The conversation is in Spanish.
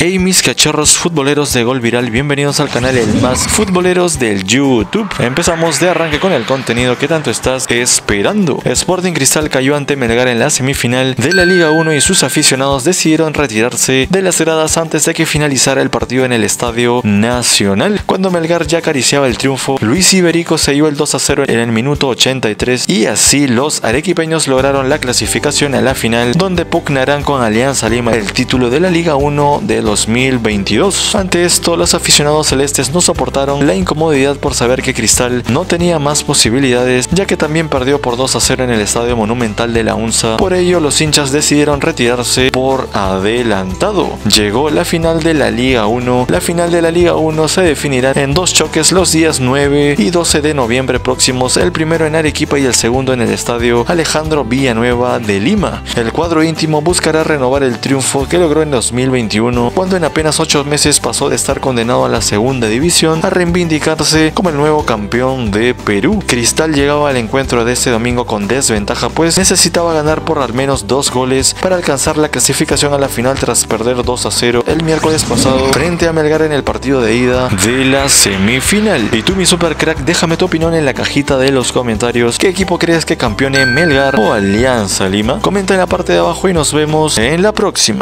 Hey mis cachorros futboleros de Gol Viral, bienvenidos al canal El Más Futboleros del YouTube. Empezamos de arranque con el contenido que tanto estás esperando. Sporting Cristal cayó ante Melgar en la semifinal de la Liga 1 y sus aficionados decidieron retirarse de las gradas antes de que finalizara el partido en el Estadio Nacional. Cuando Melgar ya acariciaba el triunfo, Luis Iberico se dio el 2-0 en el minuto 83 y así los arequipeños lograron la clasificación a la final, donde pugnarán con Alianza Lima el título de la Liga 1 de 2022. Ante esto, los aficionados celestes no soportaron la incomodidad por saber que Cristal no tenía más posibilidades, ya que también perdió por 2-0 en el Estadio Monumental de la UNSA. Por ello, los hinchas decidieron retirarse por adelantado. Llegó la final de la Liga 1. La final de la Liga 1 se definirá en dos choques los días 9 y 12 de noviembre próximos, el primero en Arequipa y el segundo en el Estadio Alejandro Villanueva de Lima. El cuadro íntimo buscará renovar el triunfo que logró en 2021, cuando en apenas 8 meses pasó de estar condenado a la segunda división a reivindicarse como el nuevo campeón de Perú. Cristal llegaba al encuentro de este domingo con desventaja, pues necesitaba ganar por al menos 2 goles para alcanzar la clasificación a la final tras perder 2-0 el miércoles pasado frente a Melgar en el partido de ida de la semifinal. Y tú, mi super crack, déjame tu opinión en la cajita de los comentarios. ¿Qué equipo crees que campeone, Melgar o Alianza Lima? Comenta en la parte de abajo y nos vemos en la próxima.